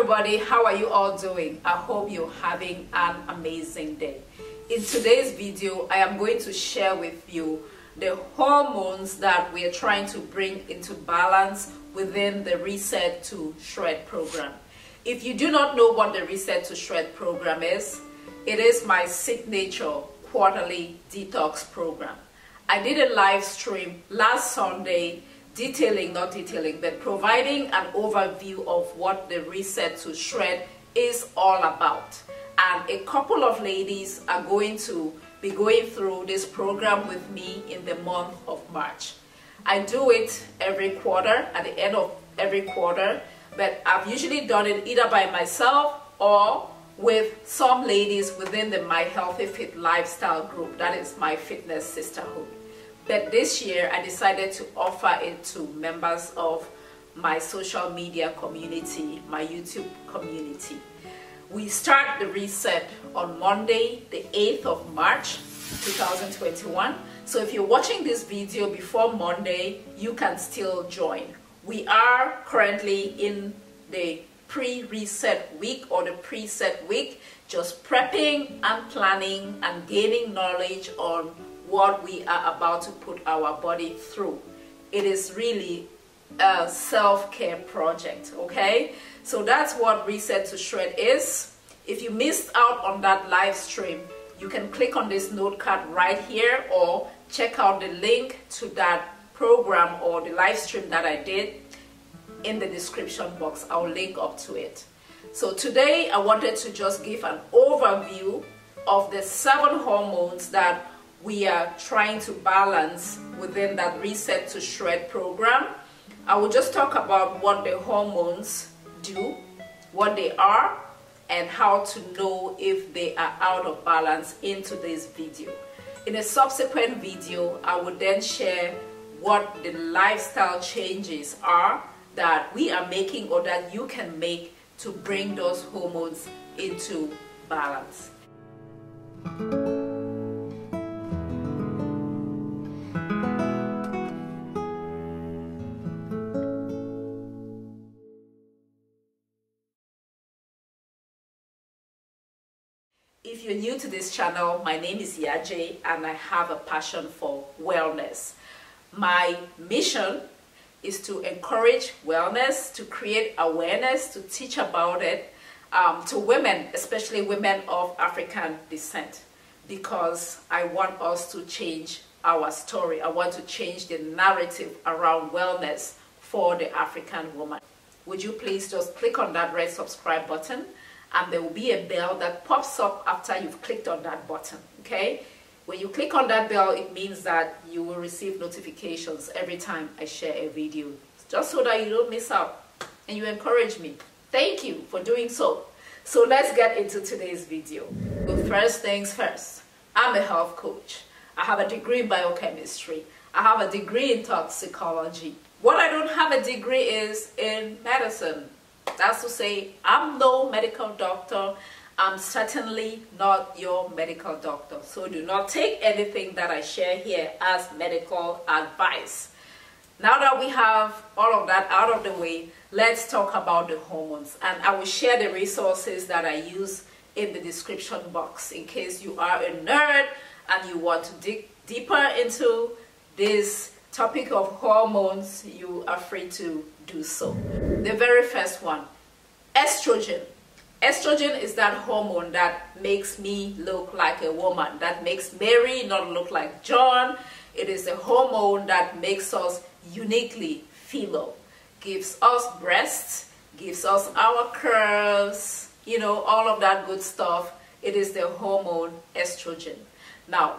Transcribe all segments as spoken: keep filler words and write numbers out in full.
everybody, how are you all doing? I hope you're having an amazing day. In today's video, I am going to share with you the hormones that we are trying to bring into balance within the Reset to Shred program. If you do not know what the Reset to Shred program is, it is my signature quarterly detox program. I did a live stream last Sunday detailing, not detailing, but providing an overview of what the Reset to Shred is all about. And a couple of ladies are going to be going through this program with me in the month of March. I do it every quarter, at the end of every quarter, but I've usually done it either by myself or with some ladies within the My Healthy Fit Lifestyle group. That is my fitness sisterhood. But this year I decided to offer it to members of my social media community, my YouTube community. We start the reset on Monday, the eighth of March two thousand twenty-one. So if you're watching this video before Monday, you can still join. We are currently in the pre-reset week or the preset week, just prepping and planning and gaining knowledge on what we are about to put our body through. It is really a self-care project, okay? So that's what Reset to Shred is. If you missed out on that live stream, you can click on this note card right here or check out the link to that program or the live stream that I did in the description box. I'll link up to it. So today I wanted to just give an overview of the seven hormones that we are trying to balance within that Reset to Shred program. I will just talk about what the hormones do, what they are, and how to know if they are out of balance in today's video. In a subsequent video, I will then share what the lifestyle changes are that we are making or that you can make to bring those hormones into balance. If you're new to this channel, my name is Yaje and I have a passion for wellness. My mission is to encourage wellness, to create awareness, to teach about it um, to women, especially women of African descent, because I want us to change our story. I want to change the narrative around wellness for the African woman. Would you please just click on that red subscribe button, and there will be a bell that pops up after you've clicked on that button, okay? When you click on that bell, it means that you will receive notifications every time I share a video, just so that you don't miss out and you encourage me. Thank you for doing so. So let's get into today's video. So first things first, I'm a health coach. I have a degree in biochemistry. I have a degree in toxicology. What I don't have a degree is in medicine. That's to say, I'm no medical doctor. I'm certainly not your medical doctor. So do not take anything that I share here as medical advice. Now that we have all of that out of the way, let's talk about the hormones. And I will share the resources that I use in the description box in case you are a nerd and you want to dig deeper into this topic of hormones. You are free to do so. The very first one, estrogen. Estrogen is that hormone that makes me look like a woman, that makes Mary not look like John. It is a hormone that makes us uniquely female, gives us breasts, gives us our curves, you know, all of that good stuff. It is the hormone estrogen. Now,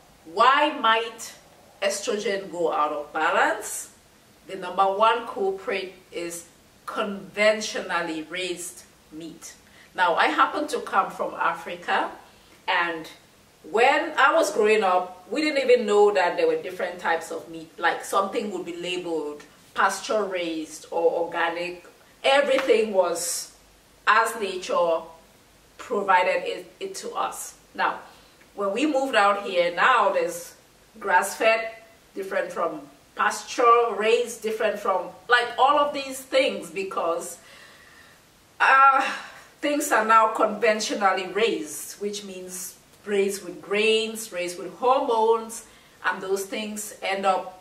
why might estrogen go out of balance? The number one culprit is conventionally raised meat. Now, I happen to come from Africa, and when I was growing up, we didn't even know that there were different types of meat. Like something would be labeled pasture raised or organic. Everything was as nature provided it, it to us. Now, when we moved out here, now there's grass-fed, different from pasture raised, different from like all of these things, because uh, uh, things are now conventionally raised, which means raised with grains, raised with hormones, and those things end up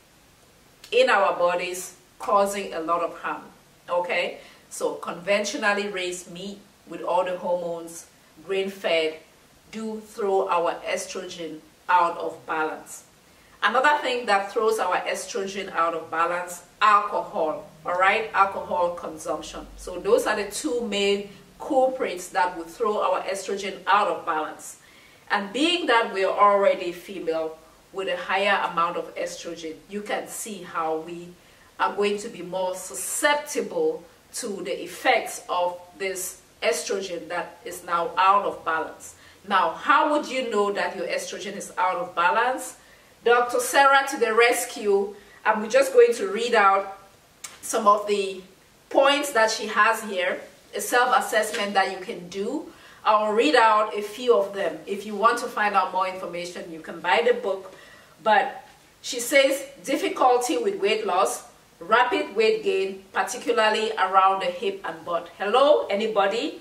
in our bodies causing a lot of harm. Okay, so conventionally raised meat with all the hormones, grain-fed, do throw our estrogen out of balance. Another thing that throws our estrogen out of balance, alcohol, all right, alcohol consumption. So those are the two main culprits that will throw our estrogen out of balance. And being that we are already female with a higher amount of estrogen, you can see how we are going to be more susceptible to the effects of this estrogen that is now out of balance. Now, how would you know that your estrogen is out of balance? Doctor Sarah to the rescue. I'm just going to read out some of the points that she has here, a self-assessment that you can do. I'll read out a few of them. If you want to find out more information, you can buy the book. But she says difficulty with weight loss, rapid weight gain, particularly around the hip and butt. Hello, anybody?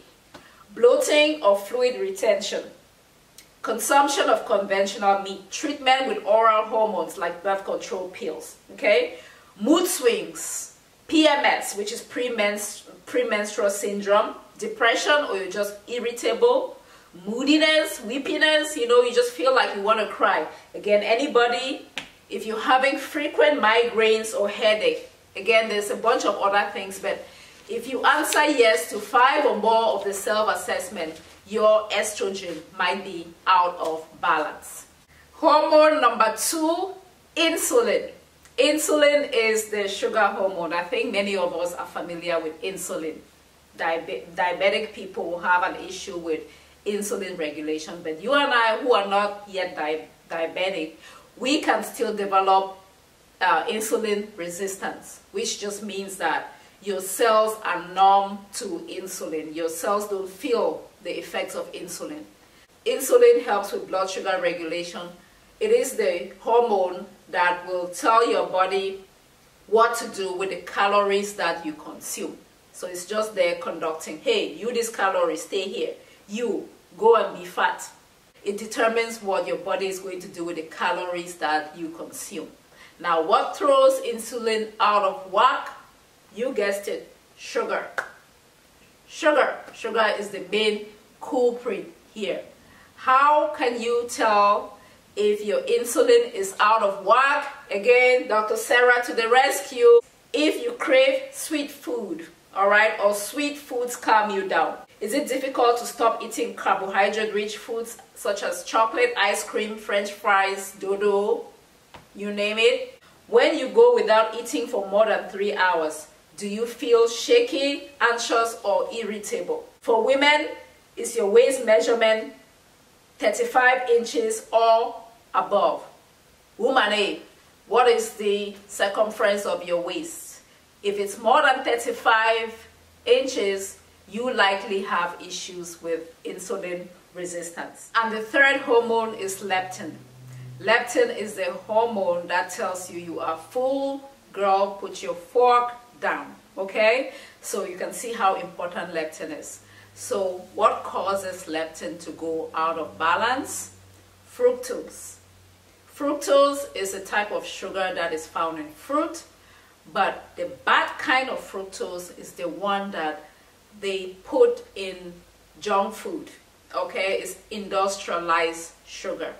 Bloating or fluid retention, consumption of conventional meat, treatment with oral hormones like birth control pills, okay? Mood swings, P M S, which is premenstru premenstrual syndrome, depression, or you're just irritable, moodiness, weepiness, you know, you just feel like you want to cry. Again, anybody, if you're having frequent migraines or headache, again, there's a bunch of other things, but if you answer yes to five or more of the self-assessment, your estrogen might be out of balance. Hormone number two, insulin. Insulin is the sugar hormone. I think many of us are familiar with insulin. Diabe- diabetic people will have an issue with insulin regulation, but you and I who are not yet di diabetic, we can still develop uh, insulin resistance, which just means that your cells are numb to insulin. Your cells don't feel the effects of insulin. Insulin helps with blood sugar regulation. It is the hormone that will tell your body what to do with the calories that you consume. So it's just there conducting, hey, you this calorie, stay here. You, go and be fat. It determines what your body is going to do with the calories that you consume. Now, what throws insulin out of whack? You guessed it, sugar. Sugar. Sugar is the main culprit here. How can you tell if your insulin is out of whack? Again, Doctor Sarah to the rescue. If you crave sweet food, all right, or sweet foods calm you down. Is it difficult to stop eating carbohydrate-rich foods such as chocolate, ice cream, French fries, dodo, you name it? When you go without eating for more than three hours, do you feel shaky, anxious, or irritable? For women, is your waist measurement thirty-five inches or above? Woman A, what is the circumference of your waist? If it's more than thirty-five inches, you likely have issues with insulin resistance. And the third hormone is leptin. Leptin is the hormone that tells you you are full. Girl, put your fork down, okay? So you can see how important leptin is. So what causes leptin to go out of balance? Fructose. Fructose is a type of sugar that is found in fruit, but the bad kind of fructose is the one that they put in junk food, okay? It's industrialized sugar.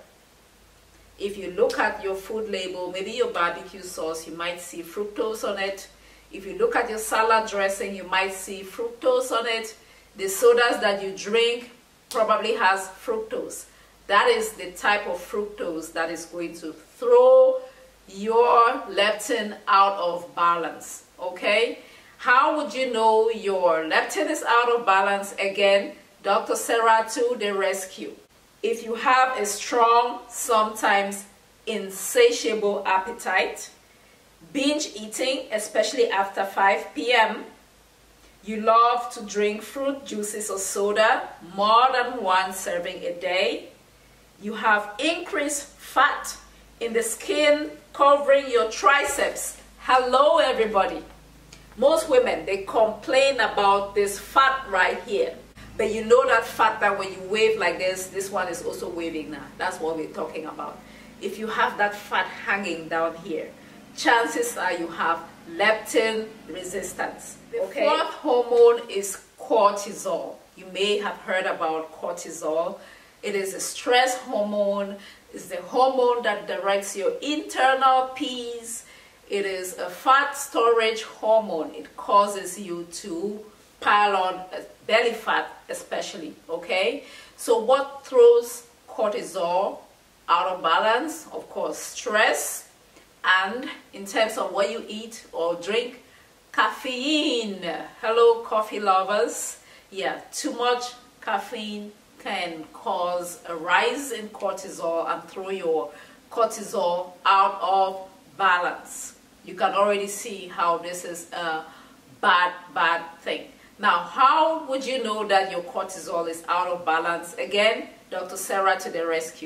If you look at your food label, maybe your barbecue sauce, you might see fructose on it. If you look at your salad dressing, you might see fructose on it. The sodas that you drink probably has fructose. That is the type of fructose that is going to throw your leptin out of balance, okay? How would you know your leptin is out of balance? Again, Doctor Sarah to the rescue. If you have a strong, sometimes insatiable appetite, binge eating, especially after five p m, you love to drink fruit juices or soda more than one serving a day, you have increased fat in the skin covering your triceps. Hello, everybody. Most women, they complain about this fat right here. But you know that fat that when you wave like this, this one is also waving now. That's what we're talking about. If you have that fat hanging down here, chances are you have leptin resistance. The okay. fourth hormone is cortisol. You may have heard about cortisol. It is a stress hormone. It's the hormone that directs your internal peace. It is a fat storage hormone. It causes you to pile on belly fat especially, okay? So what throws cortisol out of balance? Of course, stress, and in terms of what you eat or drink, caffeine. Hello, coffee lovers. Yeah, too much caffeine can cause a rise in cortisol and throw your cortisol out of balance. You can already see how this is a bad, bad thing. Now, how would you know that your cortisol is out of balance? Again, Doctor Sarah to the rescue.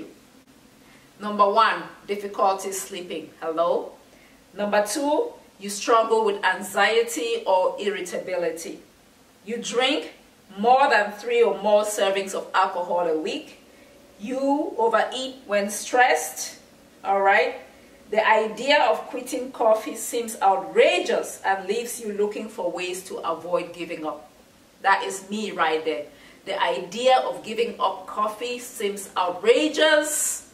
Number one, difficulty sleeping. Hello. Number two, you struggle with anxiety or irritability. You drink more than three or more servings of alcohol a week. You overeat when stressed. All right. The idea of quitting coffee seems outrageous and leaves you looking for ways to avoid giving up. That is me right there. The idea of giving up coffee seems outrageous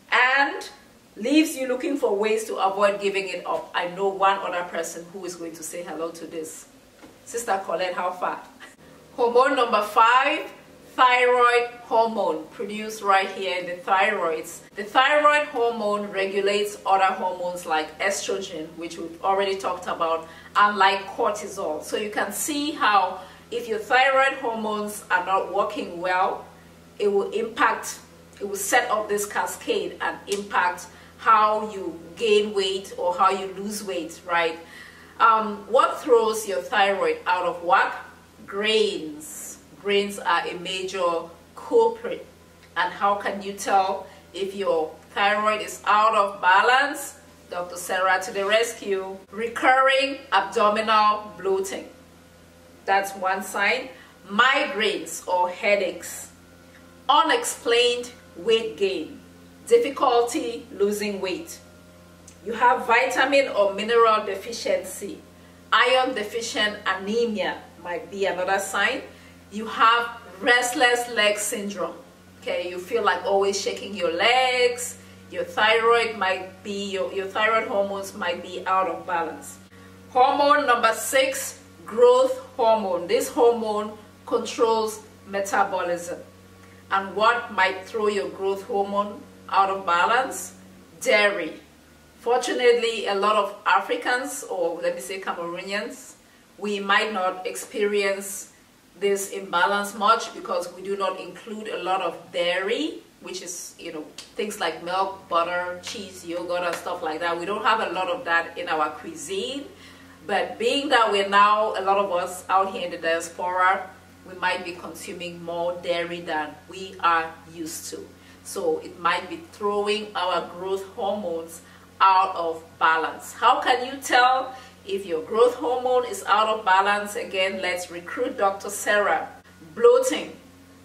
and leaves you looking for ways to avoid giving it up. I know one other person who is going to say hello to this. Sister Colette, how far? Hormone number five, thyroid hormone, produced right here in the thyroids. The thyroid hormone regulates other hormones like estrogen, which we've already talked about, and like cortisol. So you can see how if your thyroid hormones are not working well, it will impact, it will set up this cascade and impact how you gain weight or how you lose weight, right? Um, what throws your thyroid out of whack? Grains. Grains are a major culprit. And how can you tell if your thyroid is out of balance? Doctor Sarah to the rescue. Recurring abdominal bloating. That's one sign. Migraines or headaches. Unexplained weight gain. Difficulty losing weight. You have vitamin or mineral deficiency. Iron deficient anemia might be another sign. You have restless leg syndrome. Okay, you feel like always shaking your legs. Your thyroid might be, your, your thyroid hormones might be out of balance. Hormone number six, growth hormone. This hormone controls metabolism. And what might throw your growth hormone out of balance? Dairy. Fortunately, a lot of Africans, or let me say Cameroonians, we might not experience this imbalance much because we do not include a lot of dairy, which is, you know, things like milk, butter, cheese, yogurt, and stuff like that. We don't have a lot of that in our cuisine. But being that we're now, a lot of us out here in the diaspora, we might be consuming more dairy than we are used to. So it might be throwing our growth hormones out of balance. How can you tell if your growth hormone is out of balance? Again, let's recruit Doctor Sarah. Bloating,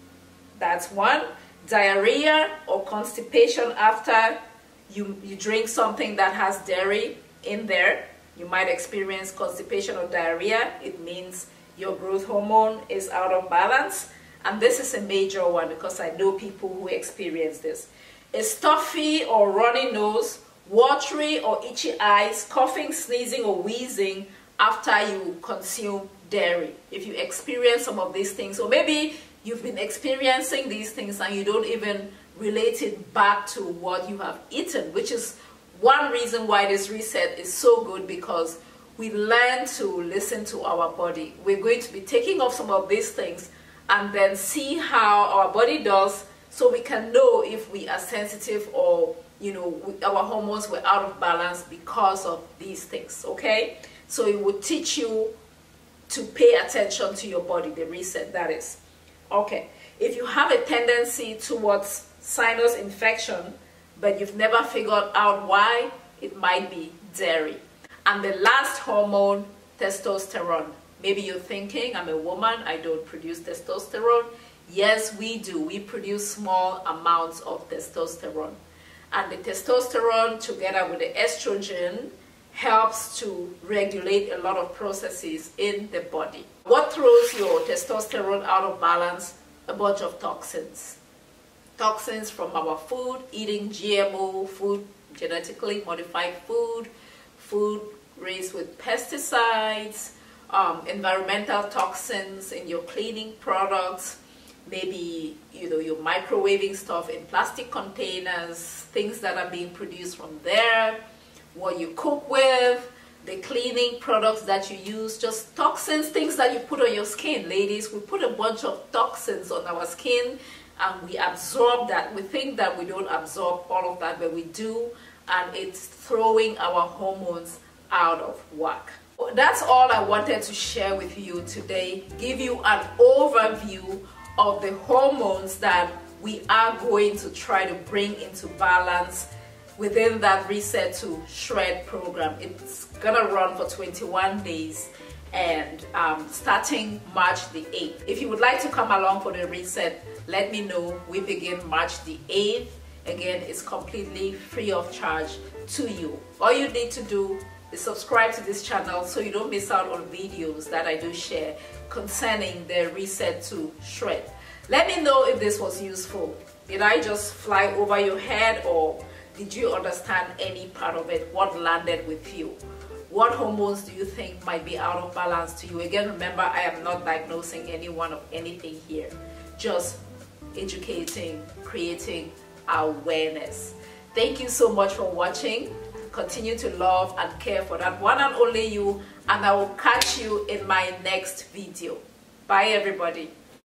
that's one. Diarrhea or constipation after you, you drink something that has dairy in there. You might experience constipation or diarrhea. It means your growth hormone is out of balance. And this is a major one because I know people who experience this. A stuffy or runny nose, watery or itchy eyes, coughing, sneezing, or wheezing after you consume dairy. If you experience some of these things, or maybe you've been experiencing these things and you don't even relate it back to what you have eaten, which is one reason why this reset is so good, because we learn to listen to our body. We're going to be taking off some of these things and then see how our body does, so we can know if we are sensitive or, you know, our hormones were out of balance because of these things, okay? So it would teach you to pay attention to your body, the reset, that is. Okay, if you have a tendency towards sinus infection, but you've never figured out why, it might be dairy. And the last hormone testosterone. Maybe you're thinking, I'm a woman, I don't produce testosterone. Yes, we do. We produce small amounts of testosterone. And the testosterone, together with the estrogen, helps to regulate a lot of processes in the body. What throws your testosterone out of balance? A bunch of toxins. Toxins from our food, eating G M O food, genetically modified food, food raised with pesticides, um, environmental toxins in your cleaning products, maybe you know you're microwaving stuff in plastic containers, things that are being produced from there, what you cook with, the cleaning products that you use, just toxins, things that you put on your skin. Ladies, we put a bunch of toxins on our skin and we absorb that. We think that we don't absorb all of that, but we do, and it's throwing our hormones out of whack. That's all I wanted to share with you today. Give you an overview of the hormones that we are going to try to bring into balance within that Reset to Shred program. It's gonna run for twenty-one days and um, starting March the eighth. If you would like to come along for the reset, let me know. We begin March the eighth. Again, it's completely free of charge to you. All you need to do is subscribe to this channel so you don't miss out on videos that I do share concerning the Reset to Shred. Let me know if this was useful. Did I just fly over your head, or did you understand any part of it? What landed with you? What hormones do you think might be out of balance to you? Again, remember, I am not diagnosing anyone of anything here. Just educating, creating awareness. Thank you so much for watching. Continue to love and care for that one and only you, and I will catch you in my next video. Bye everybody.